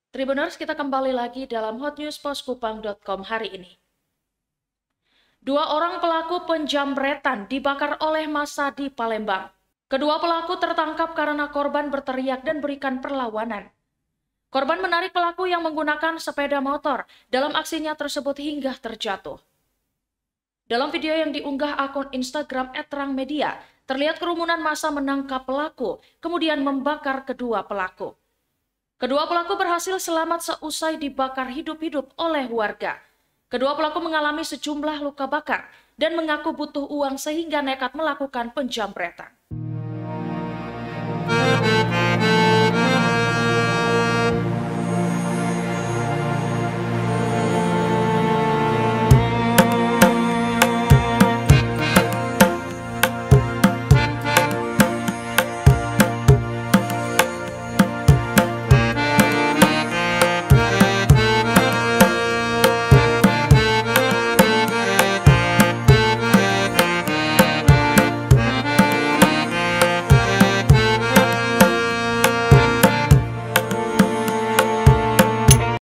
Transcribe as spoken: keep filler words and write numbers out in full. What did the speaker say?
Tribuners, kita kembali lagi dalam Hot News pos kupang dot com hari ini. Dua orang pelaku penjamretan dibakar oleh massa di Palembang. Kedua pelaku tertangkap karena korban berteriak dan berikan perlawanan. Korban menarik pelaku yang menggunakan sepeda motor. Dalam aksinya tersebut hingga terjatuh. Dalam video yang diunggah akun Instagram et terang media, terlihat kerumunan massa menangkap pelaku, kemudian membakar kedua pelaku. Kedua pelaku berhasil selamat seusai dibakar hidup-hidup oleh warga. Kedua pelaku mengalami sejumlah luka bakar dan mengaku butuh uang sehingga nekat melakukan penjamretan.